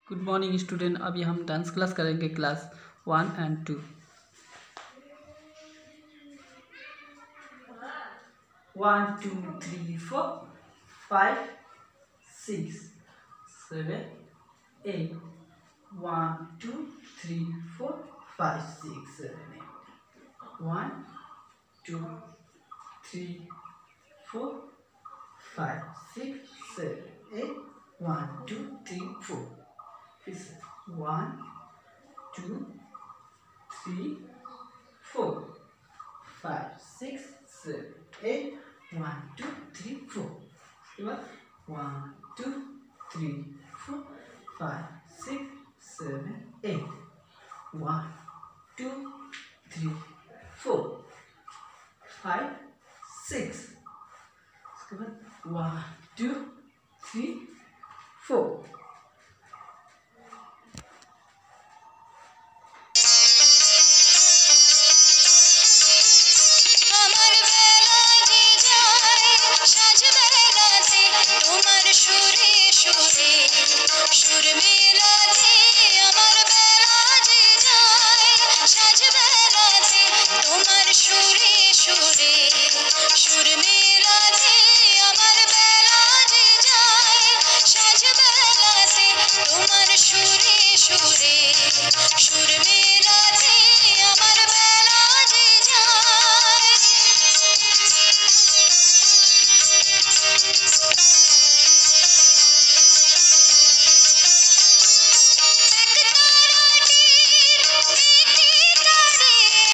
Good morning student. अभी हम dance class करेंगे क्लास 1 एंड 2। 1 2 3 4 5 6 7 8 1 2 3 4 5 6 7 8 1 2 3 4 5 6 7 8 1 2 3 4 1 2 3 4 5 6 7 8 1 2 3 4 1 2 3 4 5 6 7 8 1 2 3 4 5 6 1 2 3 4। তোমার সুরে সুরে সুর মেলাতে আমার বেলা যে যায় সাজ বেলাতে তোমার সুরে সুরে সুর মেলাতে আমার বেলা যে যায় সাজ বেলাতে তোমার সুরে সুরে